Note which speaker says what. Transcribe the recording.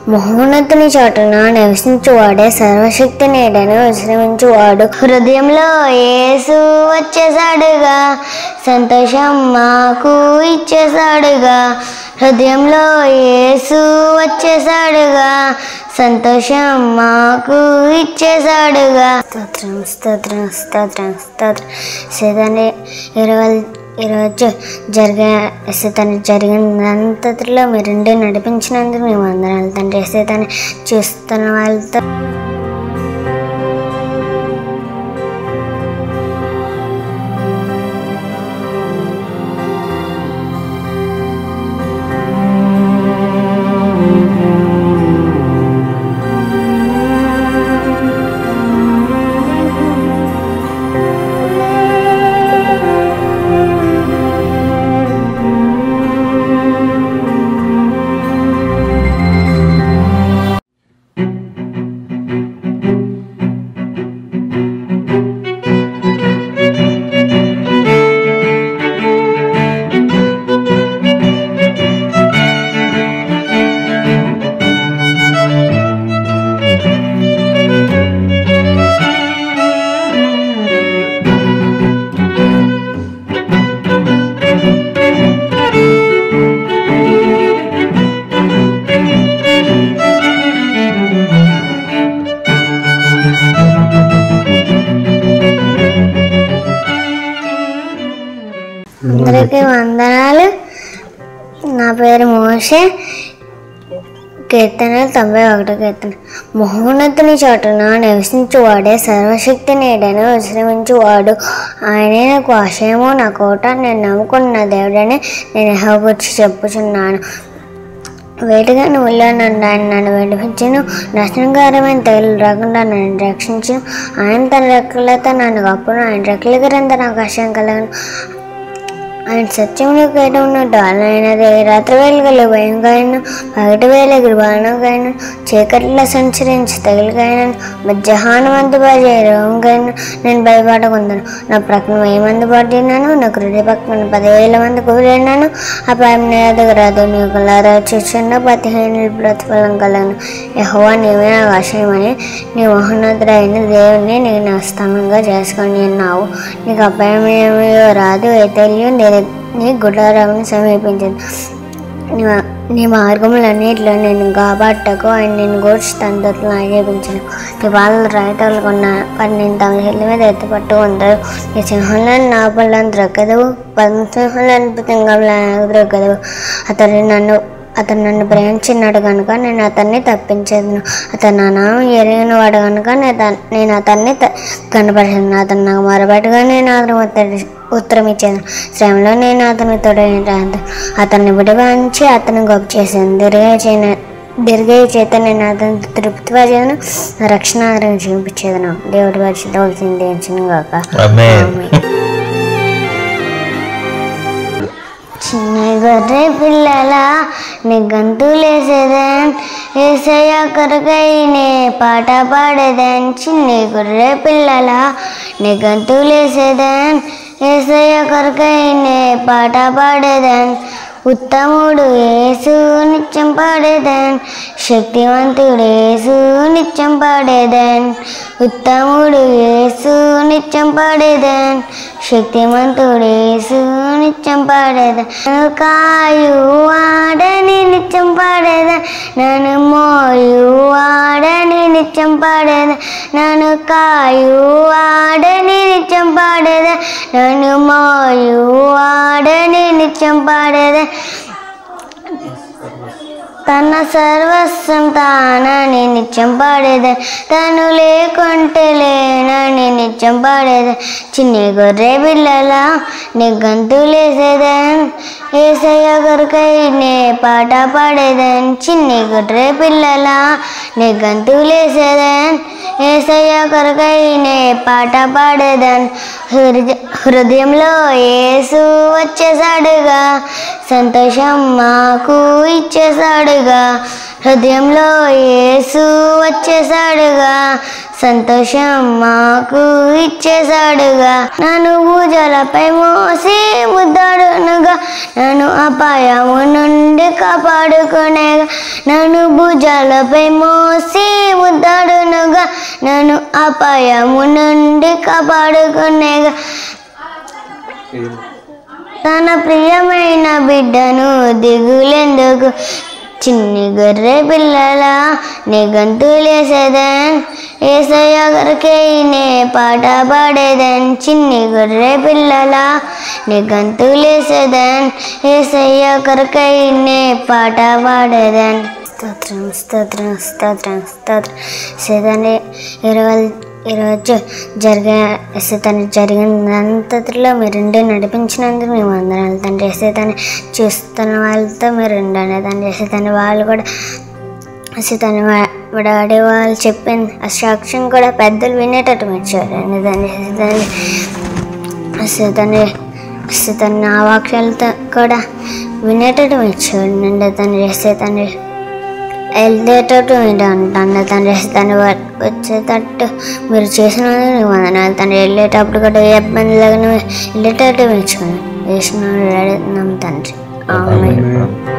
Speaker 1: మహోన్నతుని చాటున నివసించువాడే సర్వశక్తి నీడను విశ్రమించువాడు. హృదయంలో యేసు వచ్చేసాడుగా, సంతోషం మాకు ఇచ్చేసాడుగా. హృదయంలో యేసు వచ్చేసాడుగా, సంతోషం మాకు ఇచ్చేసాడుగా. స్తోత్రం స్తోత్రం స్తోత్రం స్తోత్రం. సీతాన్ని ఈరోజు జరిగినంతలో మీరుండి నడిపించినందుకు మేము వందనాలు తండ్రి. సీతాన్ని చూస్తున్న వాళ్ళతో అందరికీ వందనాలు. నా పేరు మోషే. కీర్తన 91 కీర్తన. మహోన్నతుని చాటున నివసించువాడే సర్వశక్తి నీడను విశ్రమించువాడు. ఆయనే నాకు ఆశయము, నా కోట, నేను నమ్ముకున్న దేవుడని నేను యెహోవా గురించి చెప్పుచున్నాను. వేటిగా నువ్వులో నన్ను విడిపించును, నాశనకరమైన తెగులు రాకుండా నన్ను రక్షించును. ఆయన తన రెక్కలతో నన్ను కప్పును, ఆయన రెక్కల క్రింద నాకు ఆశయం కలగను. ఆయన సత్యంలో కేటమును డాలైనది. రాత్రి వేళగల భయంగాయను, పగటి వేళ గృహానంగాయను, చీకట్లో సంచరించి తగిలిగాయను, మధ్యాహ్నమందు రోగంగాయను నేను భయపడకుందాను. నా ప్రక్కన 1000 మంది పడినాను, నా హృదయ పక్కన 10,000 మంది కూడినాను. ఆ పాపం రాదు. నీవు కలరా చూచున్న 15 ప్రతిఫలం కలను. యెహోవా నీవే నాకు ఆశయమని నీ మహోన్నతుడైన దేవుని నీకు నా స్థలంగా చేసుకొని ఉన్నావు. నీకు అపాయం ఏమీ రాదు. అయితే నీ గుడారాన్ని సమీపించదు. నీ మార్గములన్నింటిలో నేను కాబట్టకు ఆయన నేను గూడ్చి తండ్రులను ఆజ్ఞాపించను. నీ పాలలు రాయితలు కొన్నారు, వారు నేను తమ చెల్లి మీద ఎత్తుపట్టు ఉంటారు. నీ సింహంలను నా పళ్ళను ద్రొక్కదవు, పద్మసింహంలను సింహంలను ద్రొక్కదవు. అతను నన్ను ప్రేమించినాడు కనుక నేను అతన్ని తప్పించేదను. అతను నా నామం ఎరిగిన వాడు కనుక నేను అతన్ని కనపరిచాను. అతను నాకు మొరబెట్టగా నేను అతను ఉత్తరం ఇచ్చాను. శ్రమలో నేను అతను తోడైన అతన్ని విడిపించి అతను గొప్ప చేశాను. దీర్ఘ చేత నేను అతను తృప్తిపరిచేదను, రక్షణ చూపించేదను. దేవుడి పరిశుద్ధ వచ్చింది గాక. చిన్న గొర్రె పిల్లల నీ గంతులేసేదన్, యేసయ్య కొరకై నే పాట పాడేదన్. చిన్ని గొర్రె పిల్లల నీ గంతులేసేదన్, యేసయ్య కొరకై నే పాట పాడేదన్. ఉత్తముడు యేసు నిత్యం పాడేదన్, శక్తివంతుడు యేసు నిత్యం పాడేదన్. ఉత్తముడు యేసు నిత్యం పాడేదన్, శక్తివంతుడు యేసు నిత్యం పాడేదన్. నన్ను కాయువాడని నిత్యం పాడేదన్, నన్ను మోయువాడని నిత్యం పాడేదన్. నన్ను కాయువాడని నిత్యం పాడేదన్, నన్ను మోయువాడని నిత్యం పాడేదన్. తన సర్వస్వం తానని నిత్యం పాడేదన్, తను లేకుంటే లేనని నిత్యం పాడేదన్. చిన్ని గొర్రె పిల్లల నీ గంతులేసేదన్, యేసయ్య కొరకై నే పాట పాడేదన్. చిన్ని గొర్రె పిల్లల నీ గంతులేసేదన్, యేసయ్య కొరకై నే పాట పాడేదన్. హృదయంలో యేసు వచ్చేసాడుగా, సంతోషం మాకు ఇచ్చేసాడుగా. హృదయంలో యేసు వచ్చేసాడుగా, సంతోషం మాకు ఇచ్చేసాడుగా. నన్ను భుజాలపై మోసి ముద్దాడునుగా, నన్ను అపాయము నుండి కాపాడుకునేగా. నన్ను భుజాలపై మోసి ముద్దాడునుగా, నన్ను అపాయము నుండి కాపాడుకునేగా. తన ప్రియమైన బిడ్డను దిగులెందుకు, చిన్ని గొర్రె పిల్లల నీ గంతులేసేదన్, యేసయ్య కొరకై నే పాట పాడేదన్. చిన్ని గొర్రె పిల్లల నీ గంతులేసేదన్, యేసయ్య కొరకై నే పాట పాడేదన్. స్తోత్రం స్తోత్రం స్తోత్రం స్తోత్రం. సేదాన్ని ఈరోజు జరిగినంతలో మీరుండి నడిపించినందుకు మేము వందనాలు తండ్రి. సేదాన్ని చూస్తున్న వాళ్ళతో మీరుండండి తండ్రి. సేదాన్ని వాళ్ళు కూడా సేదాన్ని డాడీ వాళ్ళు చెప్పిన ఆ సాక్ష్యం కూడా పెద్దలు వినేటట్టు మీరు చూడండి తండ్రి. సేదాన్ని ఆ వాక్యాలతో కూడా వినేటట్టు మీరు చూడండి తండ్రి. సేదాన్ని వెళ్ళేటట్టు మీరు అంటాను తండ్రి. దాన్ని వచ్చేటట్టు మీరు చేసినందుకు నేను వందనాలు తండ్రి. వెళ్ళేటప్పుడు కూడా ఏ ఇబ్బంది లేకుండా వెళ్ళేటట్టు మీరు చూడండి. వేసిన తండ్రి. ఆమేన్.